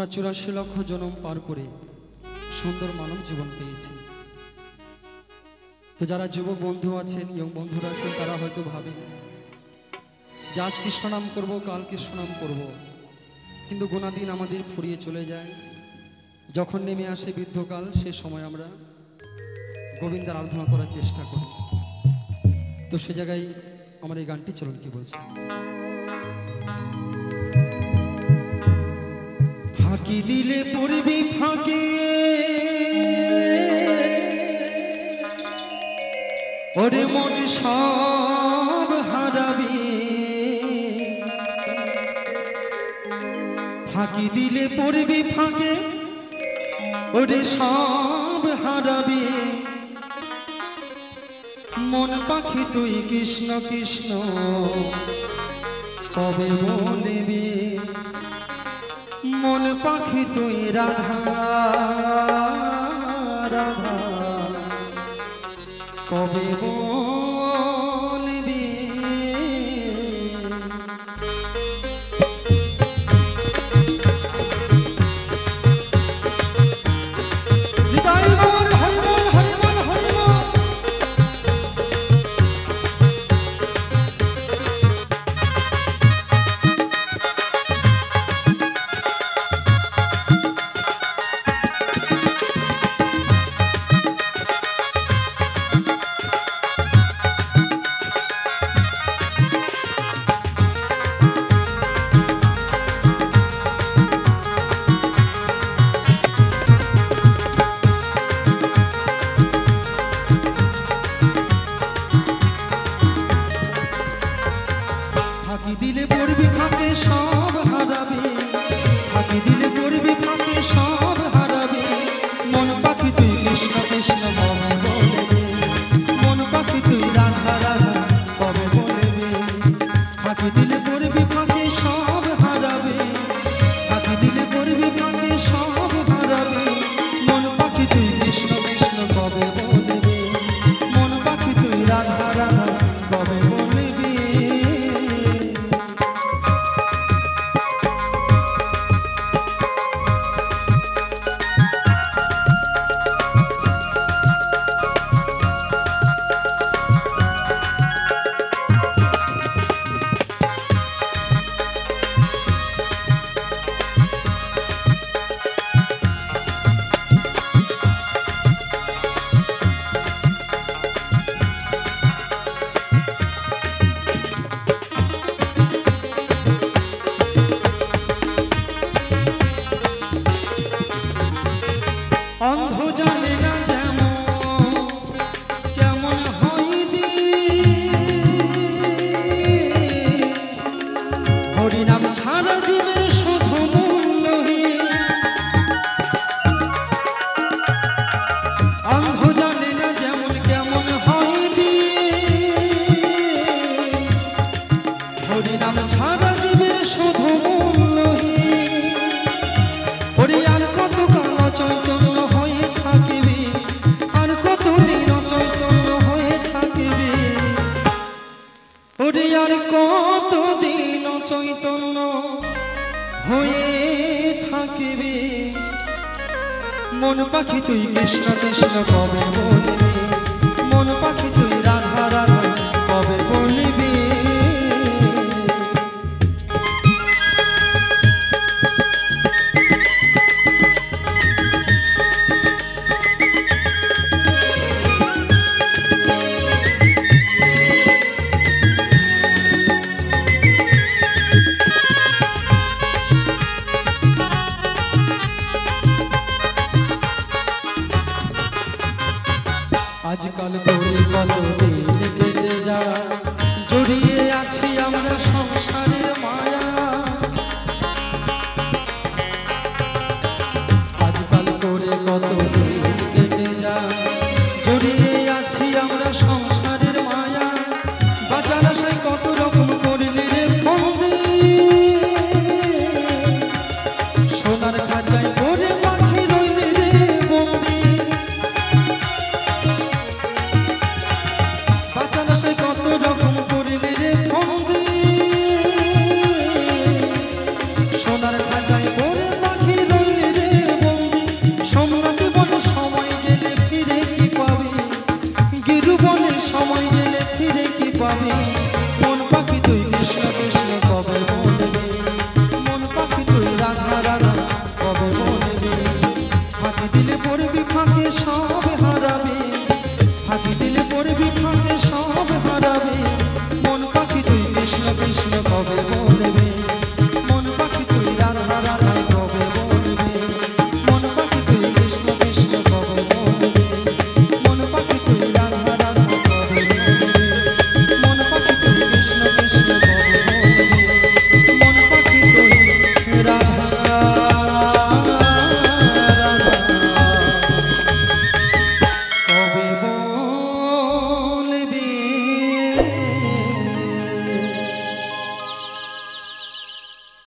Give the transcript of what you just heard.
84 লক্ষ জন্ম পার করে সুন্দর মানব জীবন পেয়েছি। তো যারা যুবক বন্ধু আছেন, ইয়ং বন্ধুরা আছেন, তারা হয়তো ভাবে যে আজ কৃষ্ণ নাম করবো, কাল কৃষ্ণ নাম করবো, কিন্তু গোনা দিন আমাদের ফুরিয়ে চলে যায়। যখন নেমে আসে বৃদ্ধকাল, সে সময় আমরা গোবিন্দের আরাধনা করার চেষ্টা করি। তো সে জায়গায় আমার এই গানটি চলুন কি বলছে। ফাঁকি দিলে পড়বি ফাঁকে, ওরে মন সব হারাবি। ফাঁকি দিলে পড়বি ফাঁকে, ওরে সব হারাবি। মন পাখি তুই কৃষ্ণ কৃষ্ণ কবে বলবি। মন পাখি তুই রাধা রাধা কবে বলবি। ফাঁকি দিলে পড়বি ফাঁকে সব হারাবি। ফাঁকি দিলে পড়বি ফাঁকে সব হারাবি। মন পাখি তুই কৃষ্ণ কৃষ্ণ কবে বলবি। মন পাখি তুই রাধা রাধা কবে বলবি। ফাঁকি দিলে পড়বি ফাঁকে সব হারাবি। ফাঁকি দিলে পড়বি ফাঁকে সব হারাবি। মন পাখি তুই কৃষ্ণ কৃষ্ণ কবে বলবি। মন পাখি তুই রাধা রাধা কবে বলবি। অন্ধ জানে না যেমন কেমন হইবি। হরিনাম ছাড়া জীবের শুধু মূল্যহীন। অন্ধ জানে না যেমন কেমন হইবি। হরিনাম ছাড়া জীবের শুধু মূল্যহীন। হরি আর কত কাল চৈতন্য হয়ে থাকিবি। আর কতদিন চৈতন্য হয়ে থাকিবি। ওরে আর কতদিন চৈতন্য হয়ে থাকিবি। মন পাখি তুই কৃষ্ণ কৃষ্ণ কবে বলবি। মন পাখি তুই রাধা রাধা কবে বলবি। আজকাল তোরে কত দিন